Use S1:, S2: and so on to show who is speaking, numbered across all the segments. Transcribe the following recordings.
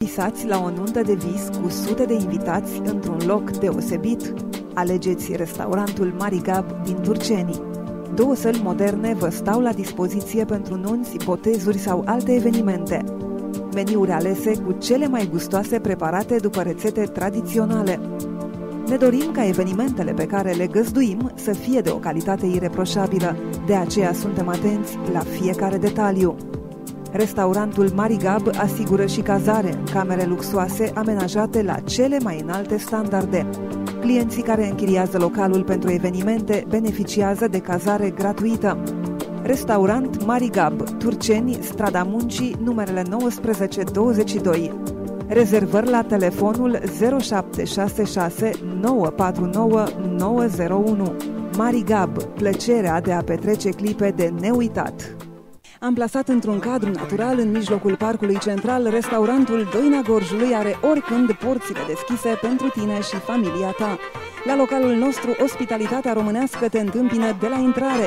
S1: Visați la o nuntă de vis cu sute de invitați într-un loc deosebit? Alegeți restaurantul Marigab din Turceni. 2 săli moderne vă stau la dispoziție pentru nunți, botezuri sau alte evenimente. Meniuri alese cu cele mai gustoase preparate după rețete tradiționale. Ne dorim ca evenimentele pe care le găzduim să fie de o calitate ireproșabilă, de aceea suntem atenți la fiecare detaliu. Restaurantul Marigab asigură și cazare în camere luxoase amenajate la cele mai înalte standarde. Clienții care închiriază localul pentru evenimente beneficiază de cazare gratuită. Restaurant Marigab, Turceni, Strada Muncii, numerele 19-22. Rezervări la telefonul 0766 949 901. Marigab, plăcerea de a petrece clipe de neuitat. Amplasat într-un cadru natural în mijlocul parcului central, restaurantul Doina Gorjului are oricând porțile deschise pentru tine și familia ta. La localul nostru, ospitalitatea românească te întâmpină de la intrare.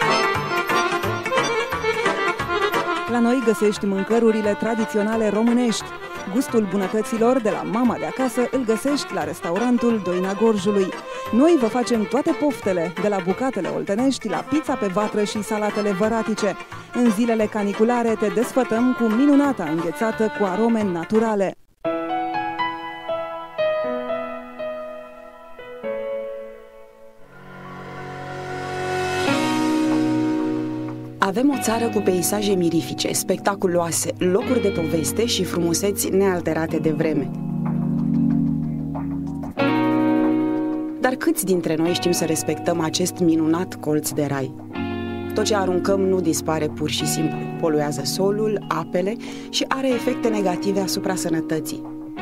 S1: La noi găsești mâncărurile tradiționale românești. Gustul bunătăților de la mama de acasă îl găsești la restaurantul Doina Gorjului. Noi vă facem toate poftele, de la bucatele oltenești la pizza pe vatră și salatele văratice. În zilele caniculare te desfătăm cu minunata înghețată cu arome naturale.
S2: Avem o țară cu peisaje mirifice, spectaculoase, locuri de poveste și frumuseți nealterate de vreme. Dar câți dintre noi știm să respectăm acest minunat colț de rai? Tot ce aruncăm nu dispare pur și simplu, poluează solul, apele și are efecte negative asupra sănătății.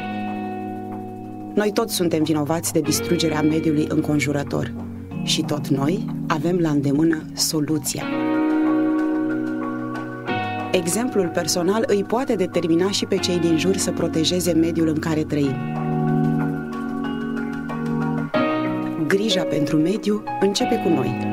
S2: Noi toți suntem vinovați de distrugerea mediului înconjurător și tot noi avem la îndemână soluția. Exemplul personal îi poate determina și pe cei din jur să protejeze mediul în care trăim. Grija pentru mediu începe cu noi.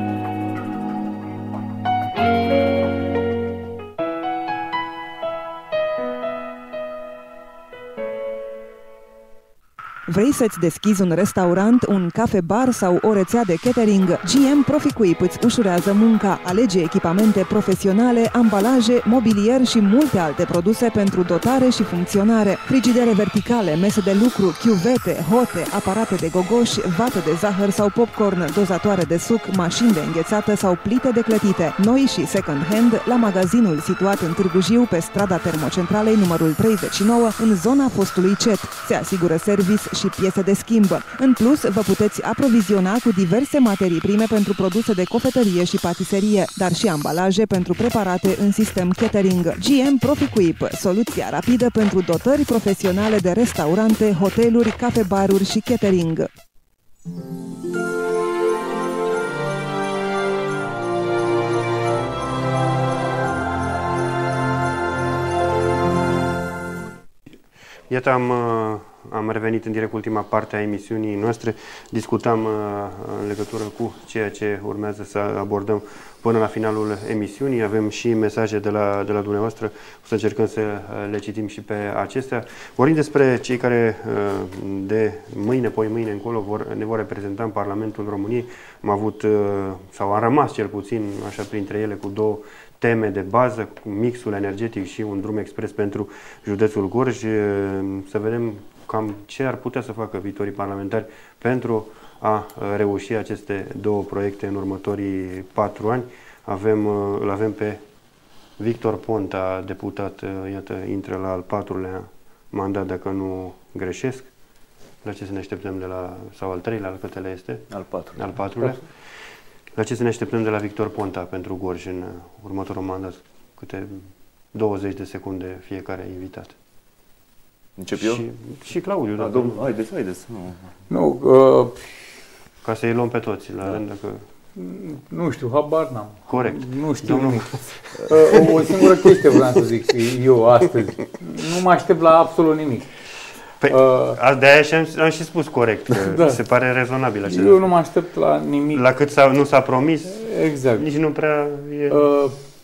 S1: Vrei să-ți deschizi un restaurant, un cafe-bar sau o rețea de catering? GM Proficuip îți ușurează munca. Alege echipamente profesionale, ambalaje, mobilier și multe alte produse pentru dotare și funcționare. Frigidere verticale, mese de lucru, chiuvete, hote, aparate de gogoși, vate de zahăr sau popcorn, dozatoare de suc, mașini de înghețată sau plite de clătite. Noi și second hand la magazinul situat în Târgu Jiu, pe strada Termocentralei numărul 39, în zona fostului CET. Se asigură service și piese de schimb. În plus, vă puteți aproviziona cu diverse materii prime pentru produse de cofetărie și patiserie, dar și ambalaje pentru preparate în sistem catering. GM Proficuip, soluția rapidă pentru dotări profesionale de restaurante, hoteluri, cafe-baruri și catering.
S3: Iată, am revenit în direct ultima parte a emisiunii noastre. Discutam în legătură cu ceea ce urmează să abordăm până la finalul emisiunii. Avem și mesaje de la dumneavoastră. O să încercăm să le citim și pe acestea. Vorbim despre cei care de mâine, poimâine încolo ne vor reprezenta în Parlamentul României. Am avut, sau a rămas cel puțin, așa printre ele, cu 2 teme de bază, cu mixul energetic și un drum expres pentru județul Gorj. Să vedem cam ce ar putea să facă viitorii parlamentari pentru a reuși aceste 2 proiecte în următorii 4 ani. Îl avem pe Victor Ponta, deputat, iată, intră la al 4-lea mandat, dacă nu greșesc. La ce să ne așteptăm de la, sau al 3-lea, al câtele este? Al 4-lea. La ce să ne așteptăm de la Victor Ponta pentru Gorj în următorul mandat? Câte 20 de secunde fiecare invitat.
S4: Încep eu?
S3: Și Claudiu. Da,
S4: domnul, haideți.
S3: Nu, ca să-i luăm pe toți la rând, dacă...
S5: Nu știu, habar n-am.
S3: Corect.
S5: Nu știu nimic. O singură chestie vreau să zic eu astăzi. Nu mă aștept la absolut nimic.
S3: De-aia am și spus corect, că da. Se pare rezonabil acest
S5: lucru. Eu nu mă aștept la nimic.
S3: La cât nu s-a promis,
S5: exact.
S3: Nici nu prea e...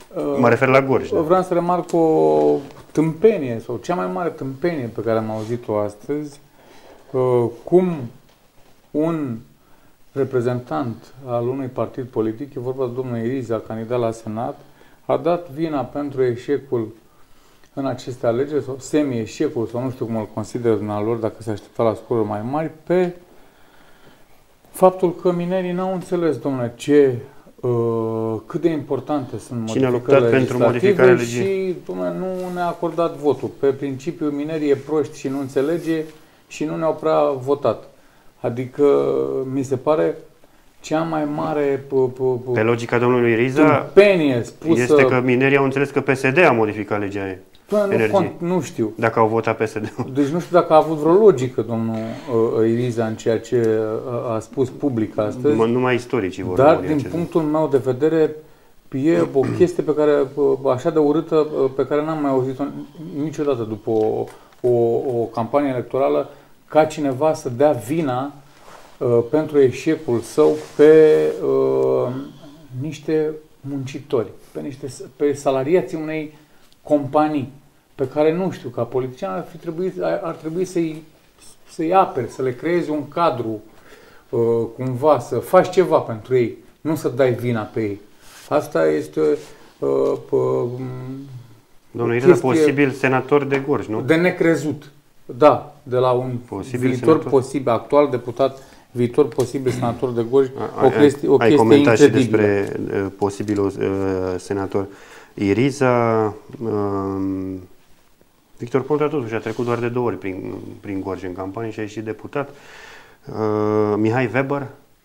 S3: Mă refer la Gorj. Da.
S5: Vreau să remarc o tâmpenie sau cea mai mare tâmpenie pe care am auzit-o astăzi, cum un reprezentant al unui partid politic, e vorba de domnul Iriza, candidat la Senat, a dat vina pentru eșecul în aceste alegeri, sau semi-eșecul, sau nu știu cum îl consideră dumnealor, dacă se aștepta la scoruri mai mari, pe faptul că minerii n-au înțeles, domnule, cât de importante sunt modificările legislative și, domnule, nu ne-a acordat votul. Pe principiu, minerii e proști și nu înțelege și nu ne-au prea votat. Adică, mi se pare cea mai mare
S3: pe logica domnului Riza
S5: spusă,
S3: este că minerii au înțeles că PSD a modificat legea energiei.
S5: Nu știu.
S3: Dacă au votat PSD-ul.
S5: Deci nu știu dacă a avut vreo logică domnul Iriza în ceea ce a spus public astăzi.
S3: Numai istoricii vor.
S5: Dar din punctul meu de vedere e o chestie pe care, așa de urâtă, pe care n-am mai auzit-o niciodată după o campanie electorală, ca cineva să dea vina pentru eșecul său pe niște muncitori, pe salariații unei companii pe care nu știu, ca politician ar trebui să-i aperi, să le creezi un cadru, cumva, să faci ceva pentru ei, nu să dai vina pe ei. Asta este
S3: domnul Iriza, posibil senator de Gorj, nu?
S5: De necrezut. Da, de la un viitor posibil, actual deputat, viitor posibil senator de Gorj, o chestie
S3: ai comentat
S5: incredibilă.
S3: Și despre posibilul senator Iriza. Victor Ponta totuși a trecut doar de 2 ori prin Gorj în campanie și a ieșit deputat. Mihai Weber,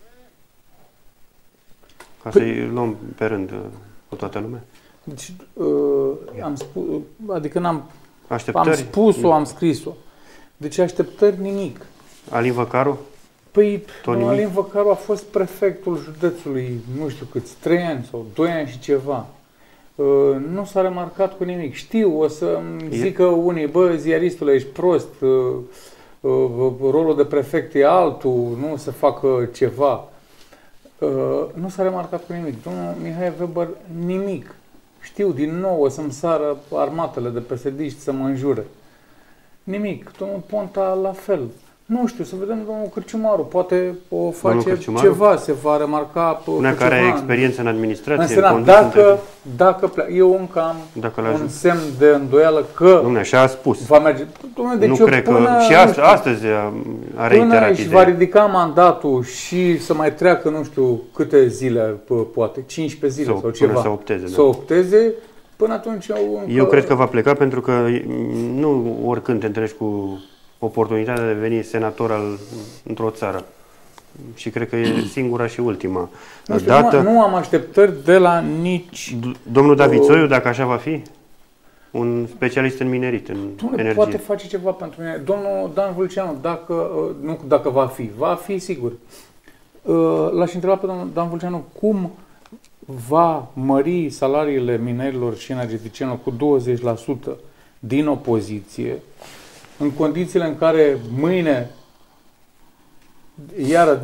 S3: ca să-i luăm pe rând cu toată lumea.
S5: Deci, am spus, adică am
S3: așteptări?
S5: am scris-o. Deci așteptări nimic.
S3: Alin Văcaru?
S5: Păi, Alin Văcaru a fost prefectul județului, nu știu câți, 3 ani sau 2 ani și ceva. Nu s-a remarcat cu nimic. Știu, o să zică unii, ziaristule, ești prost, rolul de prefect e altul, nu se facă ceva. Nu s-a remarcat cu nimic. Domnul Mihai Weber, nimic. Știu, din nou o să-mi sară armatele de PSD-ști să mă înjure. Nimic. Domnul Ponta, la fel. Nu știu, să vedem domnul Cârciumaru. Poate o face ceva, se va remarca
S3: una care are experiență în administrație.
S5: În Senat, dacă eu încă am un semn de îndoială că
S3: dom'le, așa a spus.
S5: Va merge. Dom'le, deci
S3: nu cred că și astăzi a reiterat
S5: își va ridica mandatul și să mai treacă nu știu câte zile, poate 15 zile sau ceva. Să opteze. Până atunci
S3: eu cred că va pleca pentru că nu oricând te întâlnești cu oportunitatea de a deveni senator într-o țară. Și cred că e singura și ultima dată.
S5: Nu am așteptări de la nici...
S3: Domnul David Soiu, dacă așa va fi, un specialist în minerit, în energie.
S5: Poate face ceva pentru mine. Domnul Dan Vâlceanu, dacă va fi sigur. L-aș întreba pe domnul Dan Vâlceanu cum va mări salariile minerilor și energeticienilor cu 20% din opoziție, în condițiile în care mâine iar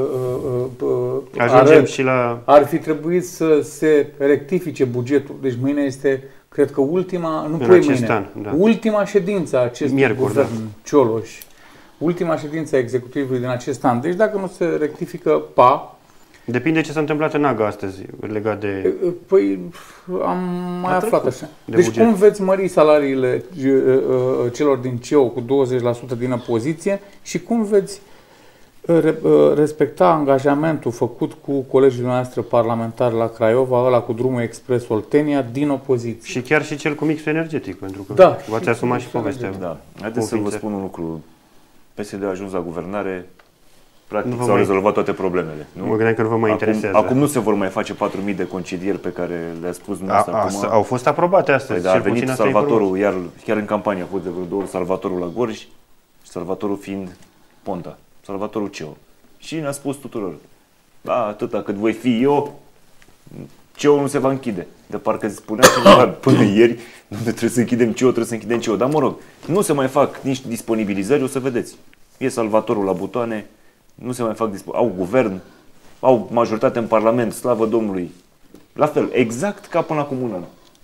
S5: ar fi trebuit să se rectifice bugetul. Deci mâine este, cred că ultima ședință a acestui guvern Cioloș. Ultima ședință a executivului din acest an. Deci dacă nu se rectifică
S3: depinde ce s-a întâmplat în AGA astăzi legat de...
S5: Păi am mai aflat așa. Deci cum veți mări salariile celor din CEO cu 20% din opoziție și cum veți respecta angajamentul făcut cu colegii noastre parlamentari la Craiova, ăla cu drumul expres Oltenia, din opoziție?
S3: Și chiar și cel cu mixul energetic, pentru că v-ați asumat și povestea.
S4: Da. Haideți să vă spun un lucru. PSD a ajuns la guvernare, practic s-au rezolvat toate problemele. Nu?
S3: Mă gândeam că nu vă mai interesează.
S4: Acum nu se vor mai face 4.000 de concedieri pe care le-a spus dumneavoastră.
S3: Au fost aprobate astăzi.
S4: Păi, a venit Salvatorul, iar chiar în campanie a fost de vreo 2 ori Salvatorul la Gorj și Salvatorul fiind Ponta. Salvatorul CEO. Și ne-a spus tuturor, atâta cât voi fi eu, CEO nu se va închide. De parcă spunea cineva până ieri, nu trebuie să închidem CEO, trebuie să închidem CEO. Dar mă rog, nu se mai fac nici disponibilizări, o să vedeți. E Salvatorul la butoane, nu se mai fac au guvern, au majoritate în Parlament, slavă Domnului. La fel, exact ca până acum un an.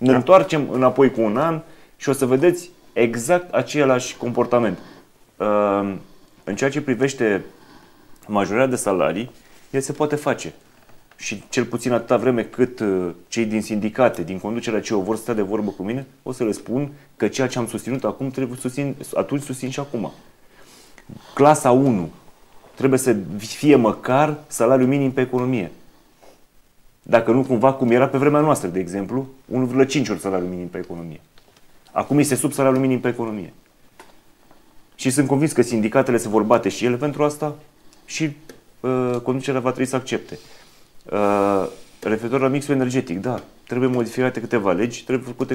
S4: Ne întoarcem înapoi cu un an și o să vedeți exact același comportament. În ceea ce privește majorarea de salarii, el se poate face. Și cel puțin atâta vreme cât cei din sindicate, din conducerea CEO vor sta de vorbă cu mine, o să le spun că ceea ce am susținut acum trebuie atunci susțin și acum. Clasa 1 trebuie să fie măcar salariul minim pe economie. Dacă nu cumva cum era pe vremea noastră, de exemplu, 1,5 ori salariul minim pe economie. Acum este sub salariul minim pe economie. Și sunt convins că sindicatele se vor bate și ele pentru asta și conducerea va trebui să accepte. Referitor la mixul energetic, da, trebuie modificate câteva legi, trebuie făcute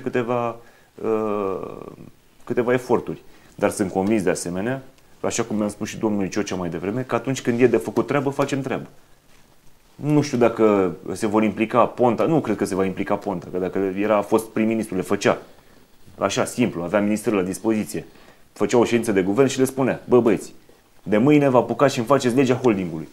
S4: câteva eforturi. Dar sunt convins de asemenea, așa cum mi-am spus și domnului Ciocea mai devreme, că atunci când e de făcut treabă, facem treabă. Nu știu dacă se vor implica Ponta, nu cred că se va implica Ponta, că dacă a fost prim-ministru, le făcea. Așa, simplu, avea ministerul la dispoziție. Făcea o ședință de guvern și le spunea, bă băieți, de mâine vă apucați și îmi faceți legea holdingului.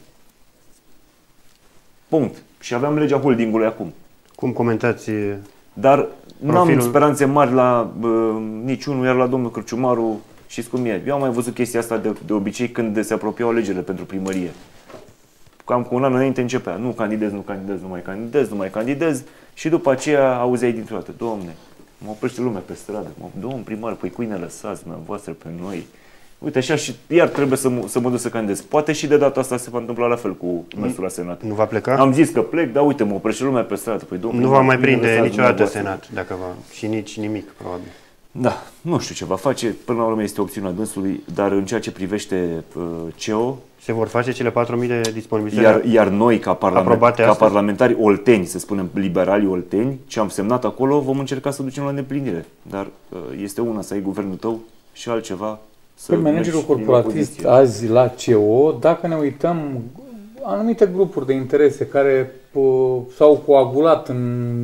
S4: Punct. Și aveam legea holdingului acum.
S3: Cum comentați
S4: Dar nu am speranțe mari la niciunul, iar la domnul Cărciumaru, știți cum e. Eu am mai văzut chestia asta de obicei când se apropiau alegerile pentru primărie. Cam cu un an înainte începea. Nu candidez, nu mai candidez. Și după aceea auzeai dintr-o dată, Doamne, mă oprește lumea pe stradă. Domn primar, păi cui ne lăsați dumneavoastră pe noi? Uite așa și iar trebuie să mă duc să candidez. Poate și de data asta se va întâmpla la fel cu mersul la Senat.
S3: Nu va pleca?
S4: Am zis că plec, dar uite, mă oprește lumea pe stradă. Păi, domn,
S3: nu va mai prinde niciodată Senat, dacă va. Și nici nimic, probabil.
S4: Da, nu știu ce va face. Până la urmă este opțiunea dânsului, dar în ceea ce privește CEO...
S3: Se vor face cele 4.000 de disponibilizări.
S4: Iar noi, ca parlamentari olteni, să spunem, liberali olteni, ce am semnat acolo, vom încerca să ducem la îndeplinire. Dar este una să ai guvernul tău și altceva să...
S5: Pe managerul corporatist azi la CEO, dacă ne uităm, anumite grupuri de interese care s-au coagulat în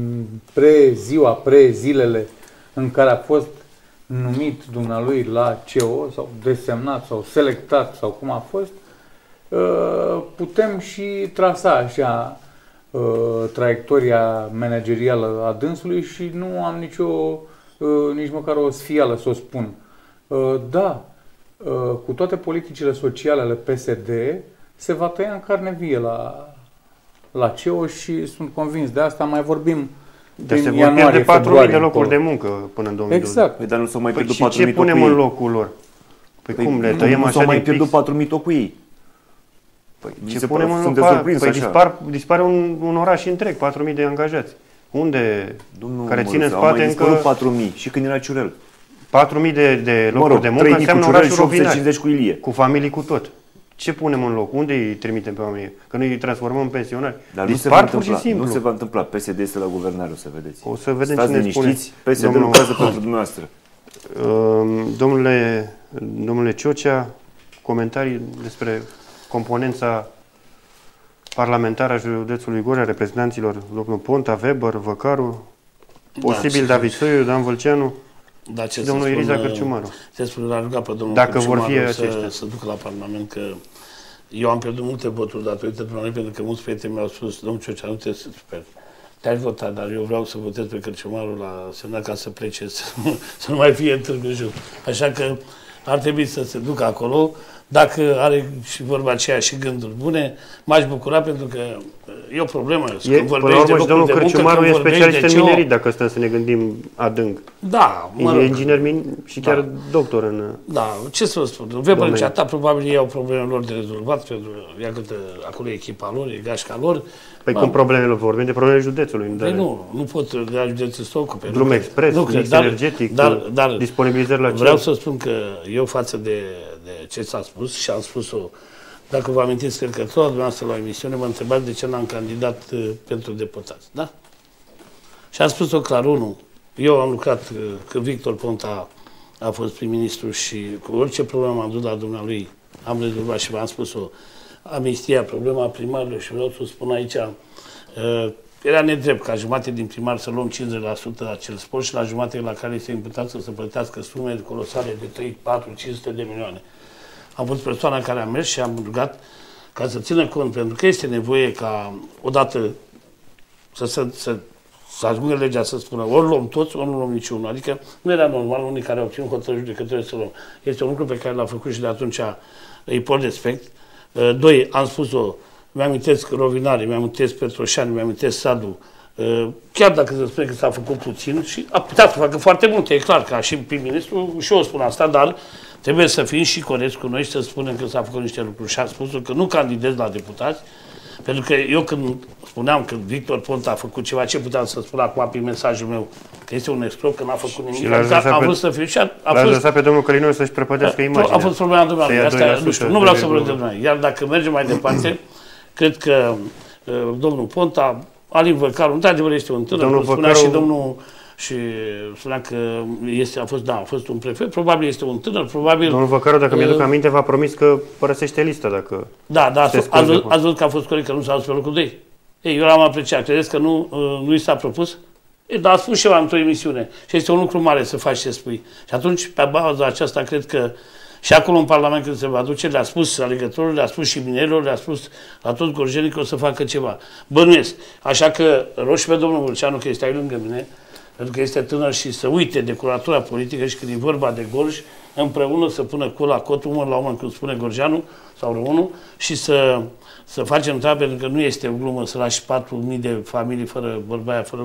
S5: zilele în care a fost numit dumnealui la CEO sau desemnat sau selectat sau cum a fost, putem și trasa așa traiectoria managerială a dânsului și nu am nici măcar o sfială să o spun. Da, cu toate politicile sociale ale PSD se va tăia în carne vie la CEO și sunt convins de asta. Mai vorbim
S3: Deci se vor pierde 4.000 de locuri de muncă până în 2020.
S5: Exact.
S4: Păi, dar nu s-au mai pierdut 4.000
S3: și ce punem în locul lor? Păi cum le tăiem așa?
S4: Nu s-au mai pierdut 4.000 tot cu ei.
S3: Păi ce punem în locul? Păi dispare un oraș întreg, 4.000 de angajați. Unde? Care ține în spate încă
S4: 4.000 și când era Ciurel.
S3: 4.000 de locuri de muncă înseamnă orașul Rovinari.
S4: Cu Ilie.
S3: Cu familii, cu tot. Ce punem în loc? Unde îi trimitem pe oamenii? Că noi îi transformăm în pensionari.
S4: Dar dispar pur și simplu. Nu se va întâmpla. PSD este la guvernare, o să vedeți.
S3: O să vedem
S4: Stați
S3: cine spune.
S4: PSD lucrează pentru dumneavoastră.
S3: Domnule Ciocea, comentarii despre componența parlamentară a județului Gorj, a reprezentanților domnul Ponta, Weber, Văcaru, posibil David Soiu, Dan Vâlceanu,
S6: da, ce
S3: domnul Iriza Cărciumaru.
S6: Se spune, l-a rugat pe domnul
S3: dacă vor fi
S6: să ducă la Parlament, că eu am pierdut multe voturi datorită Parlamentului, pentru că mulți prieteni mi-au spus, domnul Ciocea, nu te super. Te-aș vota, dar eu vreau să votez pe Cărciumaru la Senat ca să plece, să nu mai fie în Târgu Jiu. Așa că ar trebui să se ducă acolo. Dacă are și vorba aceea și gânduri bune, m-aș bucura, pentru că e o problemă.
S3: Până la urmă și domnul Cărciumaru e specialist în minerit, dacă stăm să ne gândim adânc.
S6: Da,
S3: mă rog. E inginer și chiar doctor în...
S6: Da, ce să vă spun? Weber și ta, probabil ei au problemele lor de rezolvat, pentru că acolo e echipa lor, e gașca lor.
S3: Păi cum problemele vorbim de problemele județului.
S6: Păi nu pot de la județul să ocupe.
S3: Drum expres, mix energetic, disponibilizări la ce?
S6: Vreau să spun că eu față de ce s-a spus și am spus-o, dacă vă amintiți, cred că toată dumneavoastră la emisiune mă întrebați de ce n-am candidat pentru deputați, da? Și am spus-o clar, eu am lucrat când Victor Ponta a fost prim-ministru și cu orice problemă am dus la dumnealui, am rezolvat și v-am spus-o, amnistia, problema primarilor, și vreau să spun aici, era nedrept ca jumate din primar să luăm 50% acel spor și la jumate la care se imputat să plătească sume colosale de 3, 4, 500 de milioane. Am fost persoana care a mers și am rugat ca să țină cont, pentru că este nevoie ca odată să să ajungă legea să spună ori luăm toți, ori nu luăm niciunul. Adică nu era normal unii care au obținut hotărâri judecătorești să luăm. Este un lucru pe care l-a făcut și de atunci îi pot respect. Doi, am spus-o, mi-amintesc Rovinari, mi-amintesc Petroșani, mi-amintesc Sadu, chiar dacă se spune că s-a făcut puțin și a putea să facă foarte multe, e clar, ca și prim-ministru, și eu spun asta, dar trebuie să fim și corecți cu noi și să spunem că s-a făcut niște lucruri. Și am spus că nu candidez la deputați, pentru că eu când spuneam că Victor Ponta a făcut ceva, ce puteam să spun acum prin mesajul meu? Că este un excrop, că n-a făcut nimic. Am vrut să fiu și
S3: l-a lăsat pe domnul Călinoiu să-și prăpădească imaginea.
S6: A fost problema dumneavoastră. Asta, nu știu, nu vreau să vorbesc de dumneavoastră. Iar dacă mergem mai departe, cred că domnul Ponta, Alin Văcaru, într-adevăr este un tânăr, cum spunea și domnul, și spunea că a fost un prefect, probabil este un tânăr, probabil...
S3: Domnul Văcaru, dacă mi-aduc aminte, v-a promis că părăsește lista, dacă...
S6: Da, ați văzut că a fost corect, că nu s-a dus pe locul 2. Ei, eu l-am apreciat, credeți că nu i s-a propus? Dar a spus ceva într-o emisiune și este un lucru mare să faci ce spui. Și atunci, pe baza aceasta, cred că și acolo în Parlament, când se va duce, le-a spus alegătorilor, le-a spus și minerilor, le-a spus la toți gorjenii că o să facă ceva. Bănuiesc. Așa că rog și pe domnul Vâlceanu, că este aici lângă mine, pentru că este tânăr și să uite de coloratura politică și când e vorba de Gorj, împreună să pună cul la cot, umăr la umăr, cum spune Gorjeanu sau Răunu, și să facem treaba, pentru că nu este o glumă să lași 4.000 de familii fără bărbaia, fără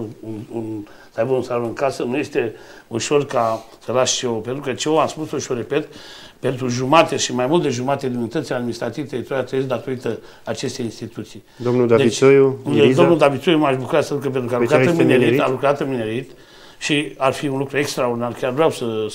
S6: să aibă un salon în casă, nu este ușor ca să lași CEO, pentru că CEO, am spus-o și o repet, pentru jumate și mai mult de jumate din unitățile administrative teritoriale trăiesc datorită acestei instituții.
S3: Domnul Davițoiu,
S6: deci, domnul Davițoiu m-aș bucura să ducă, pentru că a lucrat în minerit și ar fi un lucru extraordinar. Chiar vreau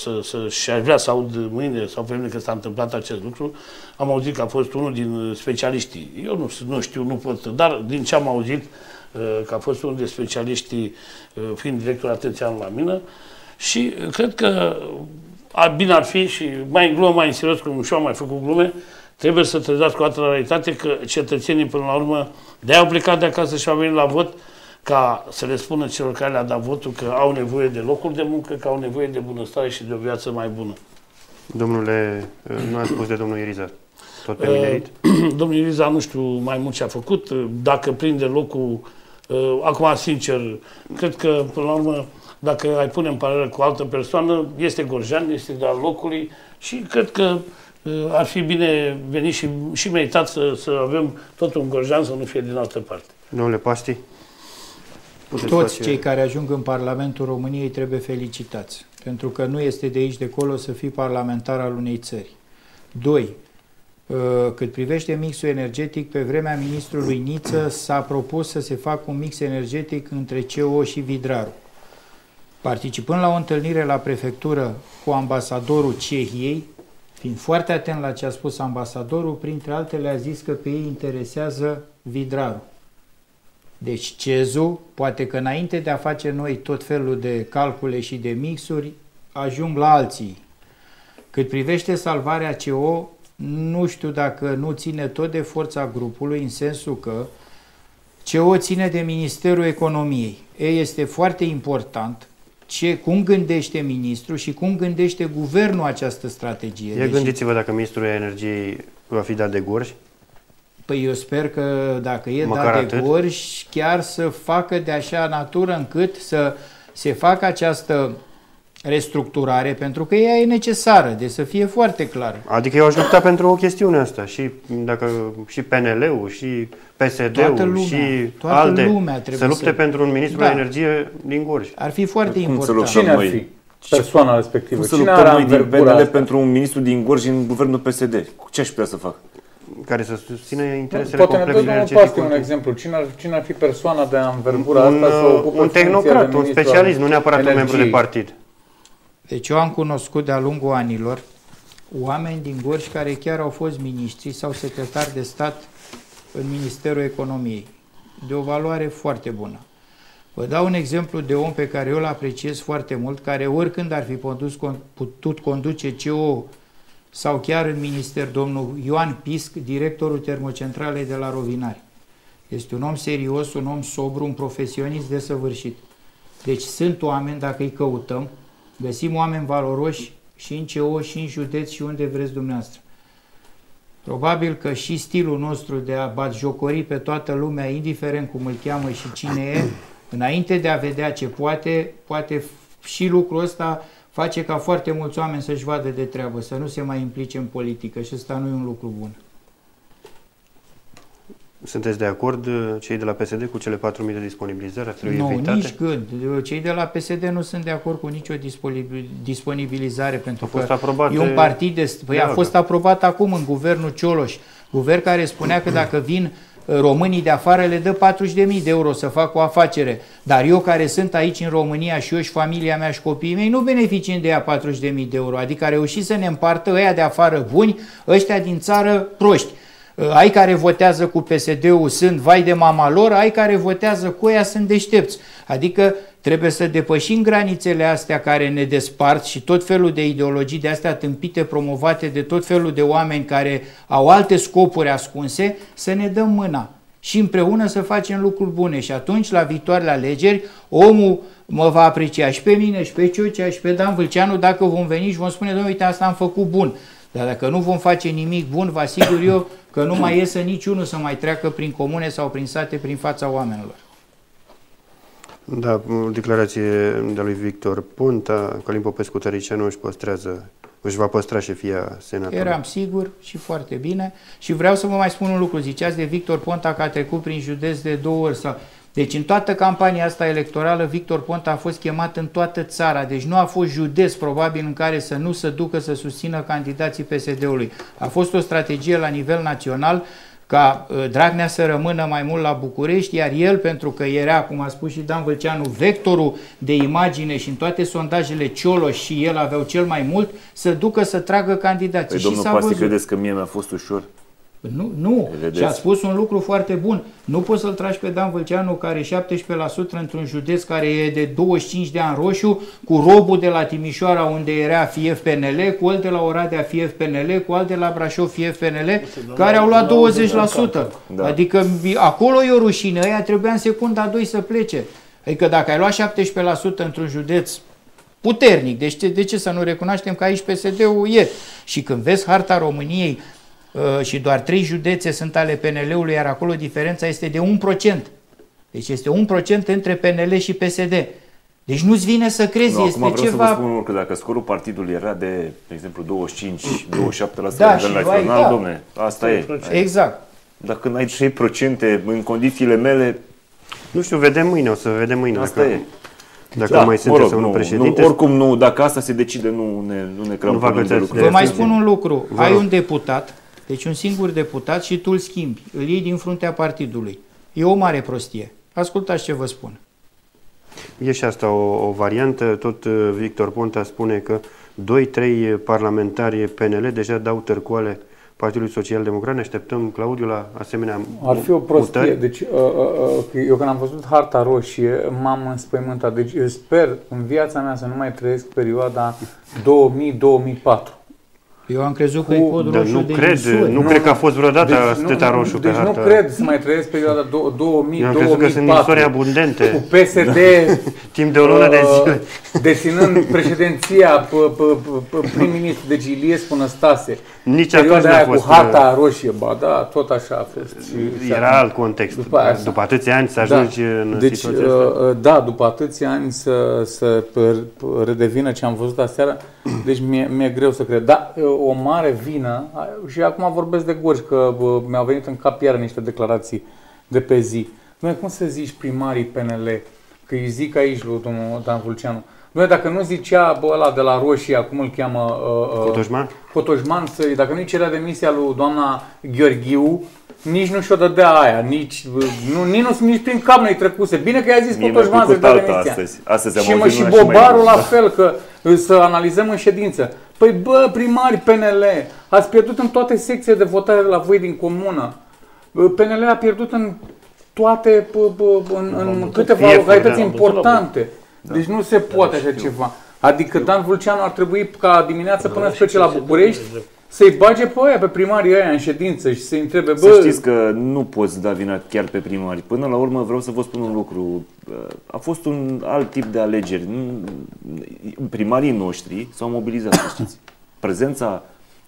S6: și aș vrea să aud mâine sau pe mine că s-a întâmplat acest lucru. Am auzit că a fost unul din specialiștii. Eu nu știu, nu pot, dar din ce am auzit că a fost unul din specialiștii fiind director atențional la mină și cred că bine ar fi și mai în glumă, mai în serios, cum și eu am mai făcut glume, trebuie să trezească o dată la realitate că cetățenii până la urmă de-aia au plecat de acasă și au venit la vot ca să le spună celor care le-a dat votul că au nevoie de locuri de muncă, că au nevoie de bunăstare și de o viață mai bună.
S3: Domnule, nu ați spus de domnul Iriza, tot pe minerit?
S6: Domnul Iriza nu știu mai mult ce a făcut, dacă prinde locul, acum sincer, cred că până la urmă dacă ai pune în paralel cu o altă persoană, este gorjean, este de al locului și cred că ar fi bine venit și meritat să avem tot un gorjean, să nu fie din altă parte.
S3: Domnule Paști?
S7: Toți cei care ajung în Parlamentul României trebuie felicitați, pentru că nu este de aici de acolo să fii parlamentar al unei țări. 2. Cât privește mixul energetic, pe vremea ministrului Niță s-a propus să se facă un mix energetic între CO și Vidraru. Participând la o întâlnire la prefectură cu ambasadorul Cehiei, fiind foarte atent la ce a spus ambasadorul, printre altele a zis că pe ei interesează Vidraru. Deci CEZ-ul, poate că înainte de a face noi tot felul de calcule și de mixuri, ajung la alții. Cât privește salvarea CO, nu știu dacă nu ține tot de forța grupului, în sensul că CO ține de Ministerul Economiei. Este foarte important cum gândește ministrul și cum gândește guvernul această strategie.
S3: Gândiți-vă dacă ministrul energiei va fi dat de Gorj.
S7: Păi eu sper că dacă e dat de Gorj, chiar să facă de așa natură încât să se facă această restructurare, pentru că ea e necesară, deci să fie foarte clară.
S3: Adică eu aș lupta pentru o chestiune asta, și PNL-ul, și PSD-ul, și ALDE, să lupte pentru un ministru de energie din Gorj.
S7: Ar fi foarte important.
S5: Cine ar fi persoana respectivă?
S4: Cum să luptăm noi din PNL pentru un ministru din Gorj în guvernul PSD? Ce aș putea să fac?
S3: Care să susțină interesele
S5: complexului energetic. Poate ne dă un exemplu. Cine ar fi persoana de anvergura asta să ocupe
S3: un tehnocrat, un specialist, nu neapărat un membru de partid.
S7: Deci eu am cunoscut de-a lungul anilor oameni din Gorj care chiar au fost miniștri sau secretari de stat în Ministerul Economiei, de o valoare foarte bună. Vă dau un exemplu de om pe care eu îl apreciez foarte mult, care oricând ar fi putut conduce CO sau chiar în minister, domnul Ioan Pisc, directorul termocentralei de la Rovinari. Este un om serios, un om sobru, un profesionist desăvârșit. Deci sunt oameni, dacă îi căutăm, găsim oameni valoroși și în CO, și în județ, și unde vreți dumneavoastră. Probabil că și stilul nostru de a batjocori pe toată lumea, indiferent cum îl cheamă și cine e, Înainte de a vedea ce poate și lucrul ăsta face ca foarte mulți oameni să-și vadă de treabă, să nu se mai implice în politică și ăsta nu e un lucru bun.
S3: Sunteți de acord, cei de la PSD, cu cele 4.000 de disponibilizări? Ar trebui
S7: Nu,
S3: evitate?
S7: nici gând. Cei de la PSD nu sunt de acord cu nicio disponibilizare, pentru că e un partid a fost aprobat acum în guvernul Cioloș, guvern care spunea că dacă vin românii de afară le dă 40.000 de euro să fac o afacere, dar eu care sunt aici în România și eu și familia mea și copiii mei nu beneficiem de ea 40.000 de euro, adică a reușit să ne împartă ăia de afară buni, ăștia din țară proști. Ai care votează cu PSD-ul sunt vai de mama lor, ai care votează cu ea sunt deștepți. Adică trebuie să depășim granițele astea care ne despart și tot felul de ideologii de astea tâmpite, promovate de tot felul de oameni care au alte scopuri ascunse, să ne dăm mâna și împreună să facem lucruri bune. Și atunci, la viitoarele alegeri, omul mă va aprecia și pe mine, și pe Ciocea, și pe Dan Vâlceanu, dacă vom veni și vom spune, domnule, uite, asta am făcut bun. Dar dacă nu vom face nimic bun, vă asigur eu că nu mai iese niciunul să mai treacă prin comune sau prin sate, prin fața oamenilor.
S3: Da, declarație de lui Victor Ponta, Călin Popescu-Tăricianu își va păstra șefia Senatului.
S7: Eram sigur și foarte bine. Și vreau să vă mai spun un lucru. Ziceați de Victor Ponta că a trecut prin județ de 2 ori. Deci în toată campania asta electorală, Victor Ponta a fost chemat în toată țara. Deci nu a fost județ probabil în care să nu se ducă să susțină candidații PSD-ului. A fost o strategie la nivel național ca Dragnea să rămână mai mult la București, iar el, pentru că era, cum a spus și Dan Vâlceanu, vectorul de imagine și în toate sondajele Cioloș și el aveau cel mai mult, să ducă să tragă candidații.
S4: Păi, domnul Pasti, credeți că mie mi-a fost ușor?
S7: Nu. Și a spus un lucru foarte bun. Nu poți să-l tragi pe Dan Vâlceanu, care e 17% într-un județ care e de 25 de ani roșu, cu Robu de la Timișoara, unde era FIEF PNL, cu alt de la Oradea FIEF PNL, cu alt de la Brașov FIEF PNL, care au luat 20%. Da. Adică acolo e o rușine. Ăia trebuia în secunda 2 să plece. Adică dacă ai luat 17% într-un județ puternic, deci de ce să nu recunoaștem că aici PSD-ul e? Și când vezi harta României, și doar 3 județe sunt ale PNL-ului, iar acolo diferența este de 1%. Deci este 1% între PNL și PSD. Deci nu-ți vine să crezi,
S4: nu,
S7: este
S4: acum vreau
S7: ceva...
S4: să vă spun că dacă scorul partidului era de exemplu, 25-27%
S7: da,
S4: la nivel național, domne, asta e.
S7: Exact.
S4: Dar când ai 3% în condițiile mele...
S3: Nu știu, vedem mâine, o să vedem mâine.
S4: Asta e.
S3: Dacă mai sunteți sau nu președinte.
S4: Oricum nu, dacă asta se decide, nu ne cramponăm de lucruri.
S7: Vă mai spun un lucru. Ai un deputat, deci un singur deputat și tu îl schimbi, îl iei din fruntea partidului. E o mare prostie. Ascultați ce vă spun.
S3: E și asta o variantă. Tot Victor Ponta spune că 2-3 parlamentari PNL deja dau târcoale Partidului Social Democrat. Ne așteptăm, Claudiu, la asemenea
S5: Ar fi o prostie. Mutări. Deci, eu când am văzut harta roșie, m-am înspăimântat. Deci, eu sper în viața mea să nu mai trăiesc perioada 2000-2004.
S7: Eu am crezut că e cod roșu
S3: nu
S7: de
S3: cred,
S7: insuri.
S3: Nu cred că a fost vreodată atâta roșu pe harta.
S5: Deci nu cred să mai trăiesc perioada 2000-2004.
S3: Eu am crezut că sunt istorie abundente.
S5: Cu PSD
S3: timp de o lună de zile.
S5: Deținând președinția prim-ministru, deci Iliescu Năstase.
S3: Nici atunci n-a fost.
S5: Cu harta roșie, ba da, tot așa a fost.
S3: Era alt context. După atâția ani să ajungi în situația asta.
S5: Da, după atâția ani să redevină ce am văzut aseară, deci mi-e greu să cred. Da, o mare vină, și acum vorbesc de Gorj, că mi-au venit în cap iară niște declarații de pe zi. Noi, cum să zici primarii PNL, că îi zic aici lui domnul Dan Vâlceanu, noi dacă nu zicea ăla de la Roșie, acum îl cheamă Cotoșman, dacă nu-i cerea demisia lui doamna Gheorghiu, nici nu și-o dădea aia, nici prin cap nu-i trecuse. Bine că i-a zis Cotoșman să-i dea demisia. Astăzi și Bobarul la fel, că să analizăm în ședință. Păi bă, primari PNL, ați pierdut în toate secțiile de votare la voi din comună. PNL a pierdut în toate, în câteva localități importante. Deci nu se poate așa ceva. Adică Dan Vâlceanu ar trebui ca dimineața până să plece la București să-i bage pe aia, pe primarii aia în ședință și să-i întrebe,
S4: Să știți că nu poți da vina chiar pe primari. Până la urmă vreau să vă spun un lucru. A fost un alt tip de alegeri. Primarii noștri s-au mobilizat, să știți. Prezența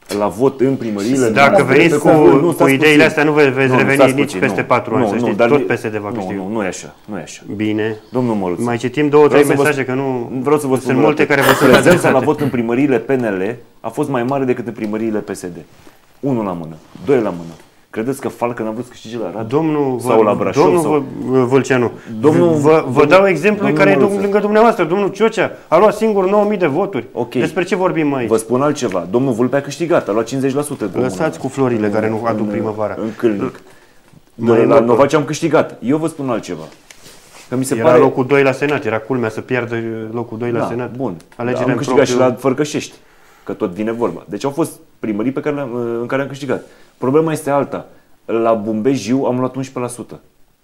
S4: la vot în primăriile...
S3: Dacă veniți cu ideile astea, nu veți reveni nici peste 4 ani, să știți, tot PSD va câștiga.
S4: Nu e așa, nu e așa.
S3: Bine.
S4: Domnul Măruț.
S3: Mai citim 2-3 mesaje, că nu...
S4: Vreau să vă spun,
S3: sunt multe care vă sunt
S4: prezența la vot în primăriile PNL a fost mai mare decât în primăriile PSD. 1 la mână, 2 la mână. Credeți că Falcă n-a vrut să câștige la Rad? Sau la Brașov?
S3: Domnul Vâlceanu, vă dau exemplu care e lângă dumneavoastră. Domnul Ciocea a luat singur 9.000 de voturi.
S4: Okay.
S3: Despre ce vorbim aici?
S4: Vă spun altceva. Domnul Vulpe a câștigat, a luat 50%.
S3: Lăsați cu florile care nu aduc primăvara.
S4: În Câlnic. La Novaci am câștigat. Eu vă spun altceva. Că mi se
S3: era locul 2 la Senat, era culmea să pierdă locul 2 la Senat.
S4: Bun. Am câștigat și la Fărcășești, că tot vine vorba. Deci au fost primării în care am câștigat. Problema este alta. La Bumbejiu am luat 11%.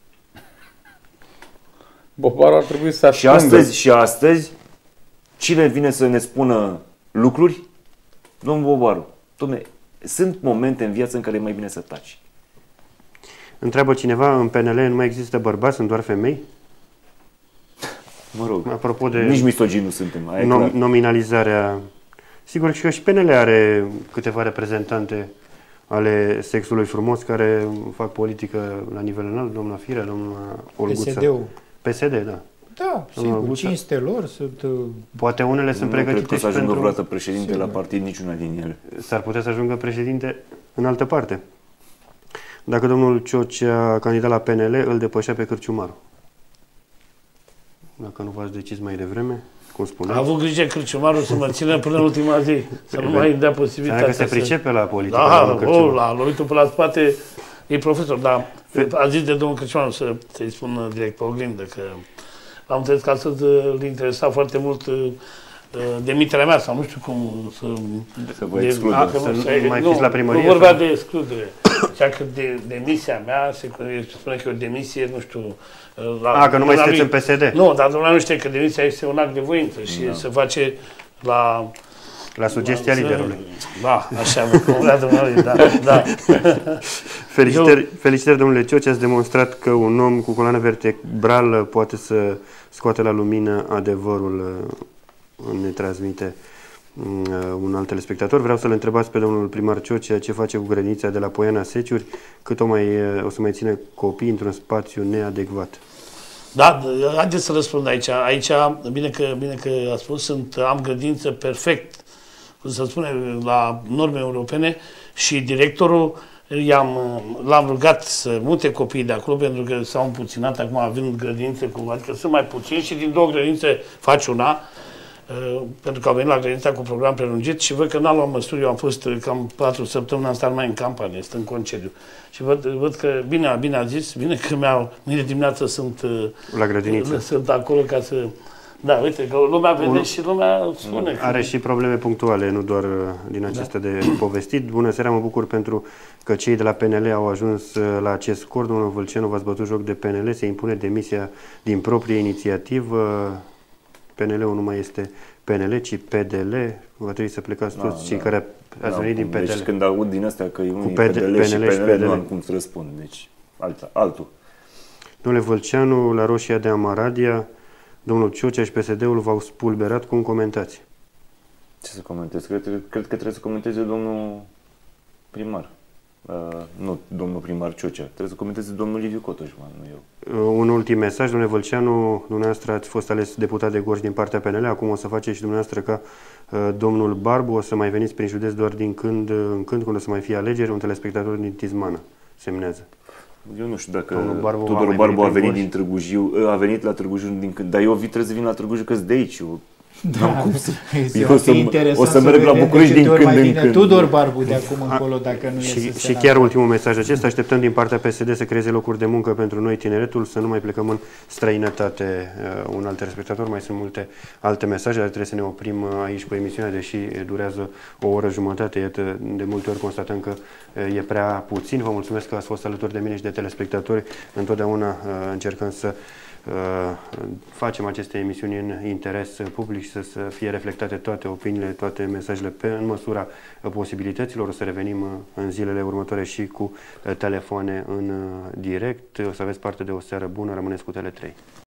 S5: Bobaru ar trebui să ascundă.
S4: Și astăzi, cine vine să ne spună lucruri? Domnul Bobaru. Dom'le, sunt momente în viață în care e mai bine să taci.
S3: Întreabă cineva, în PNL nu mai există bărbați, sunt doar femei?
S4: Mă rog,
S3: apropo de
S4: nici misogini nu suntem.
S3: Nominalizarea. Sigur că și PNL are câteva reprezentante ale sexului frumos care fac politică la nivel înalt, doamna Firea, doamna Olguța.
S7: PSD-ul.
S3: PSD, da.
S7: Da, sigur, cinste lor sunt...
S3: Poate unele sunt pregătite
S4: și pentru... Nu cred că să ajungă vreodată președinte
S7: sigur.
S4: La partid, niciuna din ele.
S3: S-ar putea să ajungă președinte în altă parte. Dacă domnul Ciocea a candidat la PNL, îl depășea pe Cârciumaru. Dacă nu v-ați decis mai devreme, cum spuneam.
S6: A avut grijă Cârciumaru să mă țină până în ultima zi, să nu mai dea posibilitatea.
S3: Dacă se pricepe la politică.
S6: Da, la lovitul pe la spate, e profesor, dar a zis de domnul Cârciumaru să-i spun direct pe oglindă, că am înțeles că astăzi îl interesa foarte mult demiterea mea, sau nu știu cum
S4: să vă excludă.
S3: Să mai fiți la primărie?
S6: Nu vorbea de excludere. Zicea că demisia mea, se spune că e o demisie, nu știu...
S3: că nu mai sunteți în PSD.
S6: Nu, dar domnul nu știe că demisia este un act de voință și se face
S3: la sugestia liderului.
S6: Da, așa, vrea domnului, da.
S3: Felicitări, domnule Ciocea, ați demonstrat că un om cu coloană vertebrală poate să scoate la lumină adevărul, ne transmite un alt telespectator. Vreau să-l întrebați pe domnul primar Ciocea ce face cu grădinița de la Poiana Seciuri, cât o să mai ține copii într-un spațiu neadecvat.
S6: Da, haideți să răspund aici. Aici, bine că a spus, am grădință perfect, cum să spune, la norme europene și directorul l-am rugat să mute copiii de acolo pentru că s-au împuținat acum având grădințe, adică sunt mai puțini și din 2 grădințe faci una, pentru că au venit la grădința cu program prelungit și văd că n-am luat măsuri. Eu am fost cam 4 săptămâni, am stat mai în campanie, sunt în concediu. Și văd că bine a zis, bine că mâine dimineață sunt
S3: la grădiniță.
S6: Sunt acolo ca să... Da, uite, că lumea vede și lumea spune.
S3: Are și probleme punctuale, nu doar din acestea de povestit. Bună seara, mă bucur pentru că cei de la PNL au ajuns la acest scor. Domnul Vâlceanu, v-ați bătut joc de PNL, se impune demisia din proprie inițiativă. PNL-ul nu mai este PNL, ci PDL. Va trebui să plecați toți cei care ați venit din PDL.
S4: Deci când aud din astea că e unul PDL și PNL, nu am cum să răspund. Deci altul. Domnule
S3: Vâlceanu, la Roșia de Amaradia, domnul Ciocea și PSD-ul v-au spulberat. Cum comentați?
S4: Ce să comentez? Cred că trebuie să comenteze domnul primar. Nu domnul primar Ciocea. Trebuie să comenteze domnul Liviu Cotoșman, nu eu.
S3: Un ultim mesaj, domnule Vâlceanu, dumneavoastră ați fost ales deputat de Gorj din partea PNL, acum o să faceți și dumneavoastră ca domnul Barbu, o să mai veniți prin județ doar din când în când, când o să mai fie alegeri, un telespectator din Tizmana semnează.
S4: Eu nu știu dacă Tudor Barbu a venit din Târgu Jiu, a venit la Târgu Jiu din când, dar eu trebuie să vin la Târgu Jiu că-s de aici. O să merg la București din când în când.
S7: Tudor Barbu de acum încolo, dacă nu
S3: și chiar ultimul mesaj acesta, așteptăm din partea PSD să creeze locuri de muncă pentru noi, tineretul, să nu mai plecăm în străinătate. Un alt telespectator, mai sunt multe alte mesaje, dar trebuie să ne oprim aici cu emisiunea, deși durează o oră jumătate. Iată, de multe ori constatăm că e prea puțin. Vă mulțumesc că ați fost alături de mine și de telespectatori. Întotdeauna încercăm să facem aceste emisiuni în interes public și să fie reflectate toate opiniile, toate mesajele în măsura posibilităților. O să revenim în zilele următoare și cu telefoane în direct. O să aveți parte de o seară bună. Rămâneți cu Tele3.